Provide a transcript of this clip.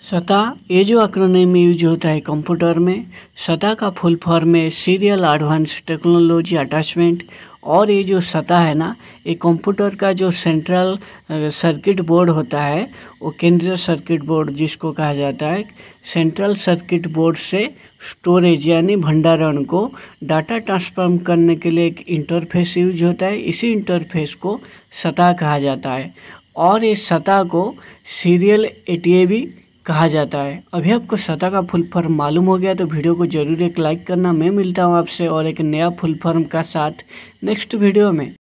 सता ये जो एक्रोनिम यूज होता है कंप्यूटर में। सता का फुल फॉर्म है सीरियल एडवांस टेक्नोलॉजी अटैचमेंट। और ये जो सता है ना, ये कंप्यूटर का जो सेंट्रल सर्किट बोर्ड होता है, वो केंद्रीय सर्किट बोर्ड जिसको कहा जाता है, सेंट्रल सर्किट बोर्ड से स्टोरेज यानी भंडारण को डाटा ट्रांसफर करने के लिए एक इंटरफेस यूज होता है। इसी इंटरफेस को सता कहा जाता है और इस सता को सीरियल एटीए भी कहा जाता है। अभी आपको सता का फुल फॉर्म मालूम हो गया तो वीडियो को जरूर एक लाइक करना। मैं मिलता हूँ आपसे और एक नया फुल फॉर्म का साथ नेक्स्ट वीडियो में।